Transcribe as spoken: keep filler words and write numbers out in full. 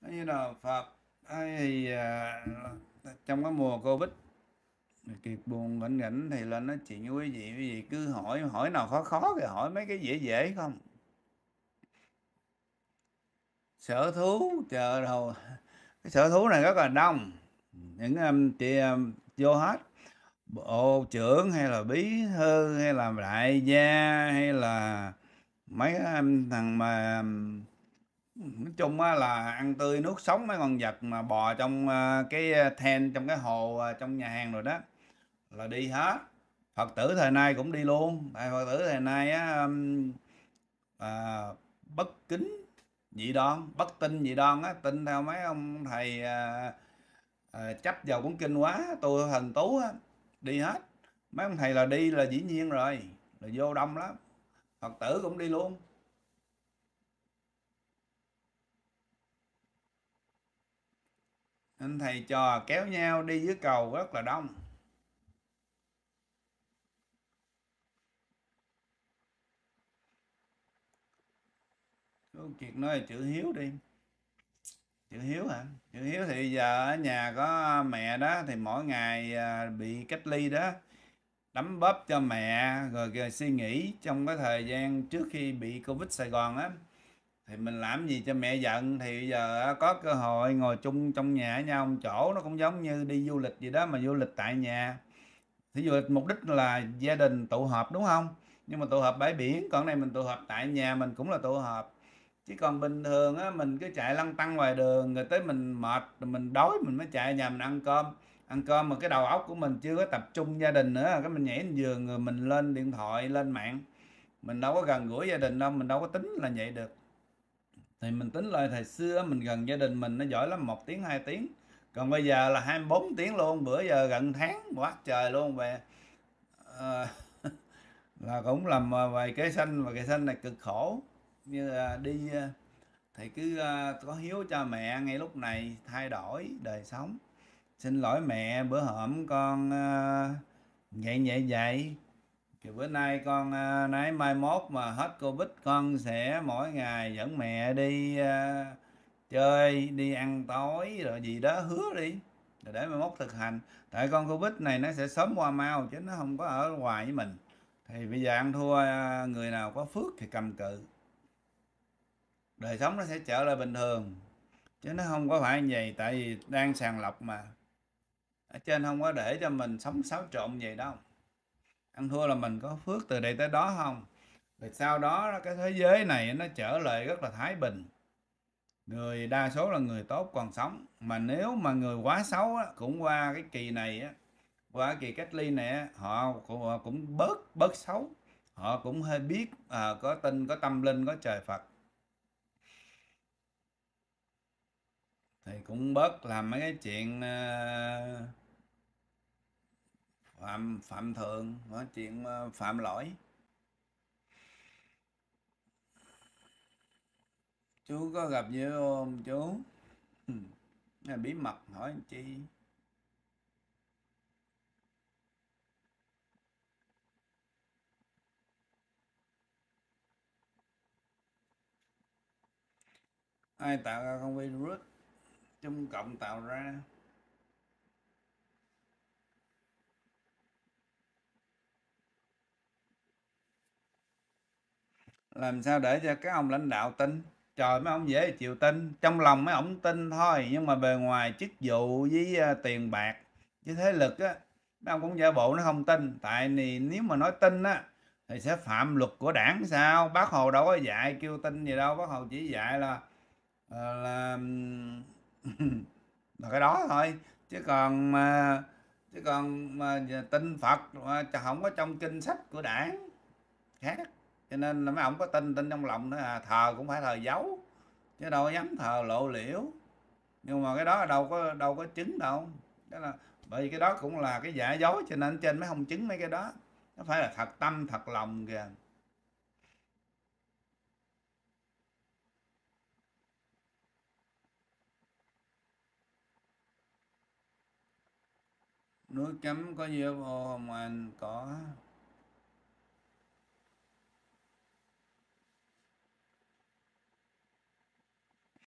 như là Phật ấy thì à, trong cái mùa Covid Kiệt buồn nghỉnh nghỉnh thì lên nói chuyện với quý vị, quý vị cứ hỏi hỏi nào khó khó thì hỏi mấy cái dễ dễ không. Sở thú chờ rồi, cái sở thú này rất là đông, những um, chị um, vô hết, bộ trưởng hay là bí thư hay là đại gia hay là mấy um, thằng mà um, nói chung á là ăn tươi nuốt sống mấy con vật mà bò trong uh, cái then trong cái hồ uh, trong nhà hàng rồi đó là đi hết. Phật tử thời nay cũng đi luôn, tại Phật tử thời nay á um, à, bất kính dị đoan, bất tin dị đoan á, tin theo mấy ông thầy à, à, chấp vào cuốn kinh quá, tôi thần tú á, đi hết. Mấy ông thầy là đi là dĩ nhiên rồi, là vô đông lắm, Phật tử cũng đi luôn. Anh thầy trò kéo nhau đi dưới cầu rất là đông. Cô Kiệt nói là chữ hiếu đi. Chữ hiếu hả? Chữ hiếu thì giờ ở nhà có mẹ đó thì mỗi ngày à, bị cách ly đó, đấm bóp cho mẹ rồi kìa, suy nghĩ trong cái thời gian trước khi bị Covid Sài Gòn á thì mình làm gì cho mẹ giận, thì bây giờ có cơ hội ngồi chung trong nhà với nhau một chỗ, nó cũng giống như đi du lịch gì đó mà du lịch tại nhà. Thì du lịch mục đích là gia đình tụ họp đúng không, nhưng mà tụ họp bãi biển, còn này mình tụ họp tại nhà mình cũng là tụ họp. Chứ còn bình thường á mình cứ chạy lăng tăng ngoài đường rồi tới mình mệt rồi mình đói mình mới chạy nhà mình ăn cơm. Ăn cơm mà cái đầu óc của mình chưa có tập trung gia đình nữa, cái mình nhảy lên giường rồi mình lên điện thoại lên mạng, mình đâu có gần gũi gia đình đâu, mình đâu có tính là vậy được. Thì mình tính lại thời xưa mình gần gia đình mình nó giỏi lắm một tiếng hai tiếng, còn bây giờ là hai mươi bốn tiếng luôn, bữa giờ gần tháng quá trời luôn về. Ờ, là cũng làm ờ, vài cây xanh và cây xanh này cực khổ, như là đi ờ, thì cứ ờ, có hiếu cho mẹ ngay lúc này thay đổi đời sống. Xin lỗi mẹ bữa hổm con ờ, vậy vậy vậy thì bữa nay con ờ, nói mai mốt mà hết Covid con sẽ mỗi ngày dẫn mẹ đi ờ, chơi đi ăn tối rồi gì đó, hứa đi rồi để mai mốt thực hành. Tại con Covid này nó sẽ sớm qua mau chứ nó không có ở ngoài với mình. Thì bây giờ ăn thua ờ, người nào có phước thì cầm cự, đời sống nó sẽ trở lại bình thường, chứ nó không có phải như vậy, tại vì đang sàng lọc mà, ở trên không có để cho mình sống xáo trộn vậy đâu. Ăn thua là mình có phước từ đây tới đó không, rồi sau đó cái thế giới này nó trở lại rất là thái bình, người đa số là người tốt còn sống, mà nếu mà người quá xấu á, cũng qua cái kỳ này á, qua cái kỳ cách ly này á, họ cũng, họ cũng bớt bớt xấu, họ cũng hơi biết à, có tin có tâm linh có trời Phật, thì cũng bớt làm mấy cái chuyện ờ, phạm phạm thượng, nói chuyện ờ, phạm lỗi. Chú có gặp với không chú? Ừ, là bí mật hỏi làm chi. Ai tạo ra con virus? Trung Cộng tạo ra. Làm sao để cho các ông lãnh đạo tin? Trời, mấy ông dễ chịu tin, trong lòng mấy ông tin thôi, nhưng mà bề ngoài chức vụ với ờ, tiền bạc với thế lực á, mấy ông cũng giả bộ nó không tin. Tại vì nếu mà nói tin á thì sẽ phạm luật của đảng. Sao bác Hồ đâu có dạy kêu tin gì đâu, bác Hồ chỉ dạy là ờ, là là cái đó thôi. Chứ còn mà chứ còn mà tin Phật mà không có trong kinh sách của đảng khác, cho nên là mấy ông có tin tin trong lòng nữa à, thờ cũng phải thờ giấu chứ đâu có dám thờ lộ liễu. Nhưng mà cái đó đâu có đâu có chứng đâu, đó là bởi vì cái đó cũng là cái giả dối, cho nên trên mấy không chứng mấy cái đó, nó phải là thật tâm thật lòng kìa. Núi cấm có u ép ô không anh? Có.